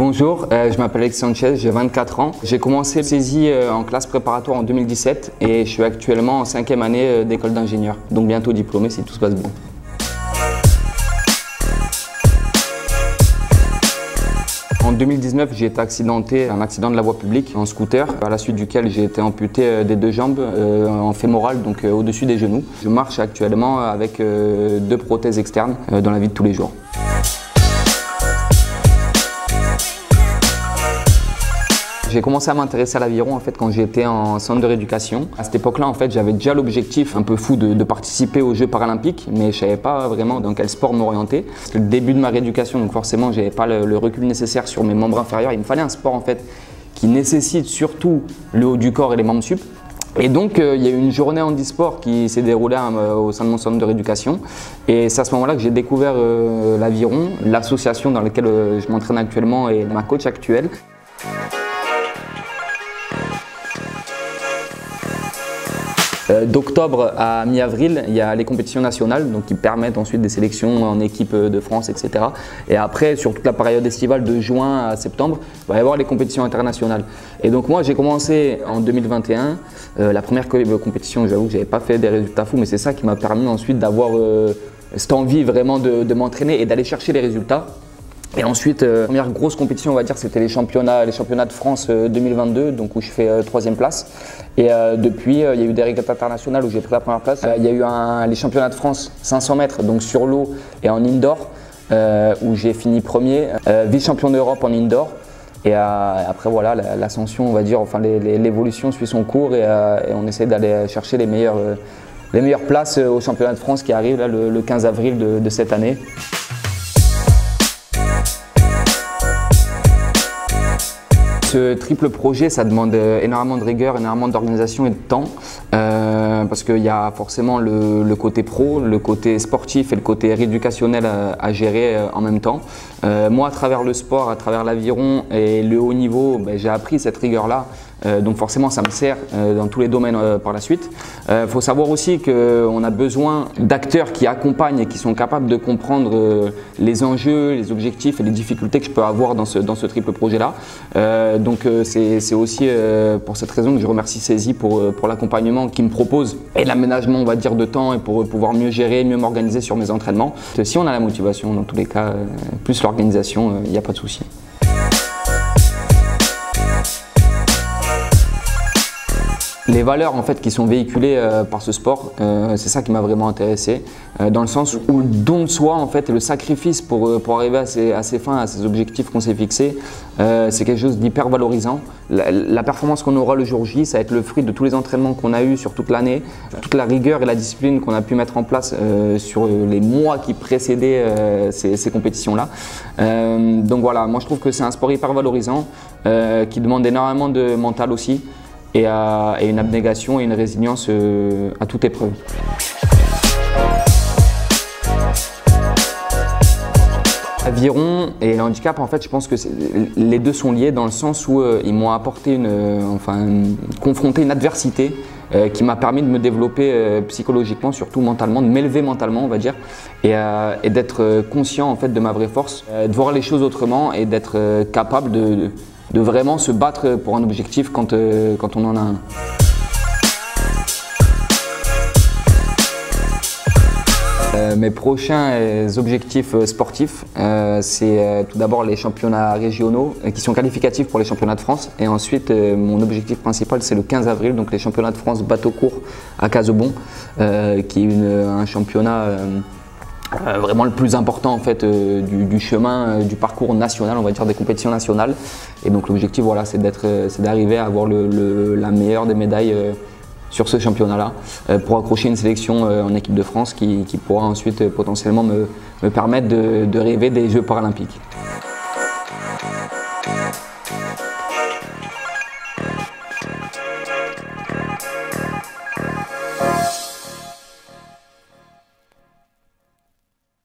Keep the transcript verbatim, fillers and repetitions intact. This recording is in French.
Bonjour, euh, je m'appelle Alexis Sanchez, j'ai vingt-quatre ans. J'ai commencé saisie euh, en classe préparatoire en deux mille dix-sept et je suis actuellement en cinquième année euh, d'école d'ingénieur, donc bientôt diplômé si tout se passe bien. En deux mille dix-neuf, j'ai été accidenté, un accident de la voie publique en scooter, à la suite duquel j'ai été amputé des deux jambes euh, en fémoral, donc euh, au-dessus des genoux. Je marche actuellement avec euh, deux prothèses externes euh, dans la vie de tous les jours. J'ai commencé à m'intéresser à l'aviron en fait quand j'étais en centre de rééducation. À cette époque-là, en fait, j'avais déjà l'objectif un peu fou de, de participer aux Jeux paralympiques, mais je savais pas vraiment dans quel sport m'orienter. C'était le début de ma rééducation, donc forcément, j'avais pas le, le recul nécessaire sur mes membres inférieurs. Il me fallait un sport en fait qui nécessite surtout le haut du corps et les membres sup. Et donc, euh, il y a eu une journée handisport qui s'est déroulée euh, au sein de mon centre de rééducation. Et c'est à ce moment-là que j'ai découvert euh, l'aviron, l'association dans laquelle euh, je m'entraîne actuellement et ma coach actuelle. D'octobre à mi-avril, il y a les compétitions nationales donc qui permettent ensuite des sélections en équipe de France, et cetera. Et après, sur toute la période estivale de juin à septembre, il va y avoir les compétitions internationales. Et donc moi, j'ai commencé en deux mille vingt et un. Euh, la première compétition, j'avoue que je n'avais pas fait des résultats fous, mais c'est ça qui m'a permis ensuite d'avoir euh, cette envie vraiment de, de m'entraîner et d'aller chercher les résultats. Et ensuite, euh, première grosse compétition, on va dire, c'était les championnats, les championnats de France euh, deux mille vingt-deux, donc où je fais euh, troisième place. Et euh, depuis, euh, il y a eu des régates internationales où j'ai pris la première place. Euh, il y a eu un, les championnats de France cinq cents mètres, donc sur l'eau et en indoor, euh, où j'ai fini premier, euh, vice-champion d'Europe en indoor. Et euh, après, voilà, l'ascension, on va dire, enfin l'évolution suit son cours et, euh, et on essaie d'aller chercher les meilleures, euh, les meilleures places au championnat de France qui arrive là, le, le quinze avril de, de cette année. Ce triple projet, ça demande énormément de rigueur, énormément d'organisation et de temps euh, parce qu'il y a forcément le, le côté pro, le côté sportif et le côté rééducationnel à, à gérer euh, en même temps. Euh, moi, à travers le sport, à travers l'aviron et le haut niveau, ben, j'ai appris cette rigueur-là. Euh, donc forcément, ça me sert euh, dans tous les domaines euh, par la suite. Il euh, faut savoir aussi qu'on a besoin d'acteurs qui accompagnent et qui sont capables de comprendre euh, les enjeux, les objectifs et les difficultés que je peux avoir dans ce, dans ce triple projet-là. Euh, donc euh, c'est aussi euh, pour cette raison que je remercie Saisie pour, pour l'accompagnement qu'il me propose et l'aménagement, on va dire, de temps et pour pouvoir mieux gérer, mieux m'organiser sur mes entraînements. Si on a la motivation, dans tous les cas, euh, plus l'organisation, il n'y a pas de souci. Les valeurs en fait qui sont véhiculées euh, par ce sport, euh, c'est ça qui m'a vraiment intéressé, euh, dans le sens où le don de soi en fait et le sacrifice pour, euh, pour arriver à ses, à ses fins, à ses objectifs qu'on s'est fixés, euh, c'est quelque chose d'hyper valorisant. La, la performance qu'on aura le jour J, ça va être le fruit de tous les entraînements qu'on a eu sur toute l'année, toute la rigueur et la discipline qu'on a pu mettre en place euh, sur les mois qui précédaient euh, ces, ces compétitions-là. Euh, donc voilà, moi je trouve que c'est un sport hyper valorisant euh, qui demande énormément de mental aussi. Et, à, et une abnégation et une résilience euh, à toute épreuve. L'aviron et le handicap, en fait, je pense que les deux sont liés dans le sens où euh, ils m'ont apporté une, euh, enfin, une, confronté une adversité euh, qui m'a permis de me développer euh, psychologiquement, surtout mentalement, de m'élever mentalement, on va dire, et, euh, et d'être conscient en fait de ma vraie force, euh, de voir les choses autrement et d'être euh, capable de, de de vraiment se battre pour un objectif quand, euh, quand on en a un. Euh, mes prochains objectifs sportifs, euh, c'est euh, tout d'abord les championnats régionaux euh, qui sont qualificatifs pour les championnats de France. Et ensuite, euh, mon objectif principal, c'est le quinze avril, donc les championnats de France bateau court à Casaubon, euh, qui est une, un championnat euh, Euh, vraiment le plus important en fait euh, du, du chemin, euh, du parcours national, on va dire des compétitions nationales. Et donc l'objectif, voilà, c'est d'être, euh, c'est d'arriver à avoir le, le, la meilleure des médailles euh, sur ce championnat-là euh, pour accrocher une sélection euh, en équipe de France qui, qui pourra ensuite euh, potentiellement me, me permettre de, de rêver des Jeux paralympiques.